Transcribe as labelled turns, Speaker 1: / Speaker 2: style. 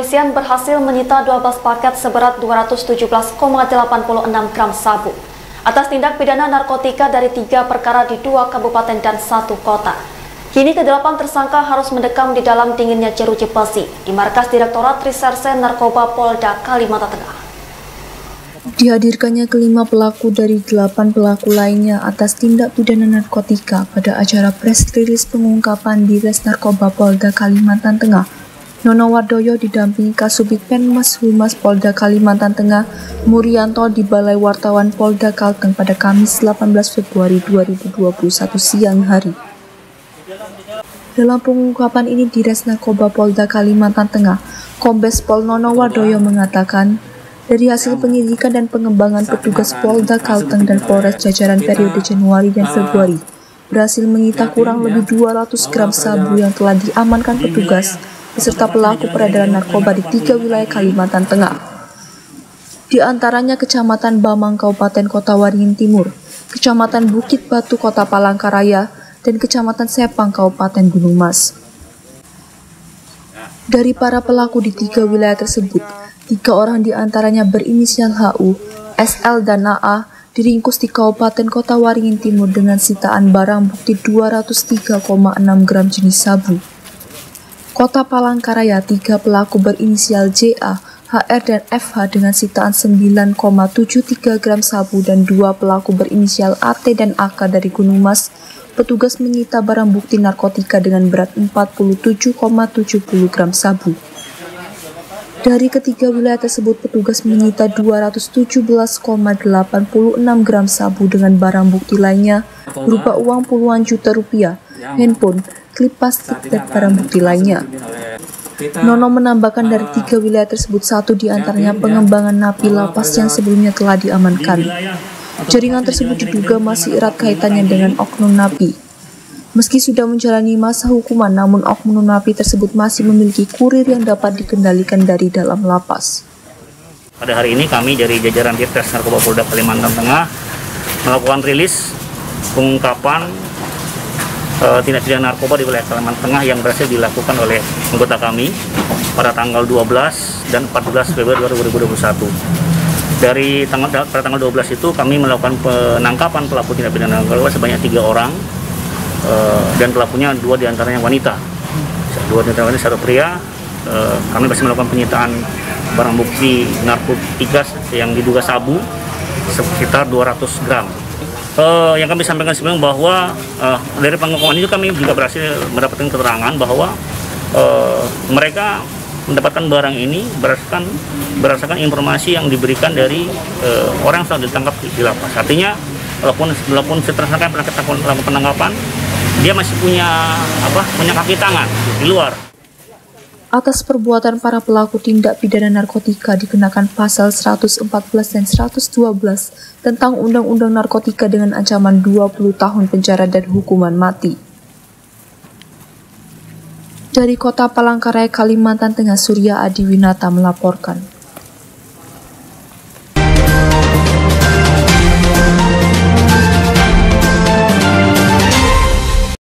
Speaker 1: kepolisian berhasil menyita 12 paket seberat 217,86 gram sabu atas tindak pidana narkotika dari 3 perkara di 2 kabupaten dan 1 kota. Kini ke-8 tersangka harus mendekam di dalam dinginnya jeruji besi di Markas Direktorat Reserse Narkoba Polda Kalimantan Tengah.
Speaker 2: Dihadirkannya kelima pelaku dari 8 pelaku lainnya atas tindak pidana narkotika pada acara press release pengungkapan di Res Narkoba Polda Kalimantan Tengah. Nono Wardoyo didampingi Kasubit Penmas Humas Polda Kalimantan Tengah, Murianto di Balai Wartawan Polda Kalteng pada Kamis 18 Februari 2021 siang hari. Dalam pengungkapan ini di Res Narkoba Polda Kalimantan Tengah, Kombes Pol Nono Wardoyo mengatakan, dari hasil penyidikan dan pengembangan petugas Polda Kalteng dan Polres jajaran periode Januari dan Februari, berhasil menyita kurang lebih 200 gram sabu yang telah diamankan petugas beserta pelaku peredaran narkoba di 3 wilayah Kalimantan Tengah. Di antaranya Kecamatan Bamang Kabupaten Kota Waringin Timur, Kecamatan Bukit Batu Kota Palangkaraya, dan Kecamatan Sepang Kabupaten Gunung Mas. Dari para pelaku di 3 wilayah tersebut, 3 orang di antaranya berinisial HU, SL, dan AA diringkus di Kabupaten Kota Waringin Timur dengan sitaan barang bukti 203,6 gram jenis sabu. Kota Palangkaraya, 3 pelaku berinisial JA, HR, dan FH dengan sitaan 9,73 gram sabu dan 2 pelaku berinisial AT dan AK dari Gunung Mas. Petugas menyita barang bukti narkotika dengan berat 47,70 gram sabu. Dari ketiga wilayah tersebut, petugas menyita 217,86 gram sabu dengan barang bukti lainnya berupa uang puluhan juta rupiah, handphone, klip plastik, dan barang bukti lainnya. Nono menambahkan dari 3 wilayah tersebut 1 diantaranya pengembangan napi lapas yang sebelumnya telah diamankan. Jaringan tersebut diduga masih erat kaitannya dengan oknum napi. Meski sudah menjalani masa hukuman, namun oknum napi tersebut masih memiliki kurir yang dapat dikendalikan dari dalam lapas.
Speaker 3: Pada hari ini kami dari jajaran Res Narkoba Polda Kalimantan Tengah melakukan rilis pengungkapan tindak pidana narkoba di wilayah Kalimantan Tengah yang berhasil dilakukan oleh anggota kami pada tanggal 12 dan 14 Februari 2021. Pada tanggal 12 itu kami melakukan penangkapan pelaku tindak pidana narkoba sebanyak 3 orang dan pelakunya 2 diantaranya wanita. 2 diantaranya wanita, 1 pria. Kami masih melakukan penyitaan barang bukti narkotika yang diduga sabu sekitar 200 gram. Yang kami sampaikan sebelumnya bahwa dari pengungkapan itu kami juga berhasil mendapatkan keterangan bahwa mereka mendapatkan barang ini berdasarkan informasi yang diberikan dari orang yang sudah ditangkap di lapas. Artinya walaupun tersangka yang pernah kita lakukan penangkapan, dia masih punya kaki tangan di luar.
Speaker 2: Atas perbuatan para pelaku tindak pidana narkotika dikenakan pasal 114 dan 112 tentang Undang-Undang Narkotika dengan ancaman 20 tahun penjara dan hukuman mati. Dari Kota Palangkaraya, Kalimantan Tengah, Surya Adiwinata melaporkan.